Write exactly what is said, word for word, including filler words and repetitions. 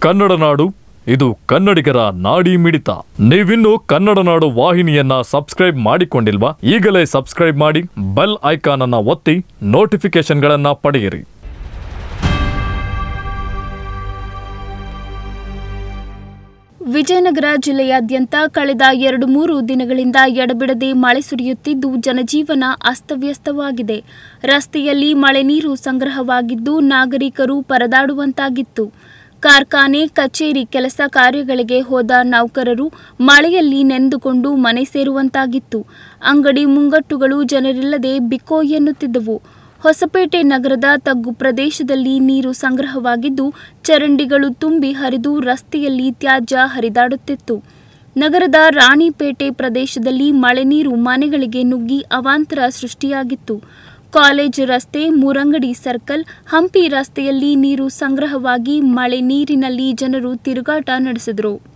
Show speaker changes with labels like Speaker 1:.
Speaker 1: ಕನ್ನಡ ನಾಡು, ಇದು ಕನ್ನಡಿಗರ ನಾಡಿ ಮಿಡಿತ. ನೀವಿನ್ನು ಕನ್ನಡ ನಾಡು ವಾಹಿನಿಯನ್ನ ಸಬ್ಸ್ಕ್ರೈಬ್ ಮಾಡಿಕೊಂಡಿಲ್ವಾ? ಈಗಲೇ ಸಬ್ಸ್ಕ್ರೈಬ್ ಮಾಡಿ, ಬೆಲ್ ಐಕಾನ್ ಅನ್ನು ಒತ್ತಿ ನೋಟಿಫಿಕೇಶನ್ಗಳನ್ನ ಪಡೆಯಿರಿ.
Speaker 2: ವಿಜಯನಗರ ಜಿಲ್ಲೆಯಾದ್ಯಂತ ಕಳೆದ ಎರಡು ಮೂರು ದಿನಗಳಿಂದ ಎಡಬಿಡದೆ ಮಳೆ ಸುರಿಯುತ್ತಿದ್ದು ಜನಜೀವನ ಅಸ್ತವ್ಯಸ್ತವಾಗಿದೆ. ರಸ್ತೆಯಲ್ಲಿ ಮಳೆ ನೀರು ಸಂಗ್ರಹವಾಗಿದ್ದು ನಾಗರಿಕರು ಪರದಾಡುವಂತಾಗಿತ್ತು. ಕಾರ್ಖಾನೆ, ಕಚೇರಿ ಕೆಲಸ ಕಾರ್ಯಗಳಿಗೆ ಹೋದ ನೌಕರರು ಮಳೆಯಲ್ಲಿ ನೆಂದುಕೊಂಡು ಮನೆ ಸೇರುವಂತಾಗಿತ್ತು. ಅಂಗಡಿ ಮುಂಗಟ್ಟುಗಳು ಜನರಿಲ್ಲದೆ ಬಿಕೋ ಎನ್ನುತ್ತಿದ್ದವು. ಹೊಸಪೇಟೆ ನಗರದ ತಗ್ಗು ಪ್ರದೇಶದಲ್ಲಿ ನೀರು ಸಂಗ್ರಹವಾಗಿದ್ದು ಚರಂಡಿಗಳು ತುಂಬಿ ಹರಿದು ರಸ್ತೆಯಲ್ಲಿ ತ್ಯಾಜ್ಯ ಹರಿದಾಡುತ್ತಿತ್ತು. ನಗರದ ರಾಣಿಪೇಟೆ ಪ್ರದೇಶದಲ್ಲಿ ಮಳೆ ನೀರು ಮನೆಗಳಿಗೆ ನುಗ್ಗಿ ಅವಾಂತರ ಸೃಷ್ಟಿಯಾಗಿತ್ತು. ಕಾಲೇಜ್ ರಸ್ತೆ, ಮೂರಂಗಡಿ ಸರ್ಕಲ್, ಹಂಪಿ ರಸ್ತೆಯಲ್ಲಿ ನೀರು ಸಂಗ್ರಹವಾಗಿ ಮಳೆ ನೀರಿನಲ್ಲಿ ಜನರು ತಿರುಗಾಟ ನಡೆಸಿದರು.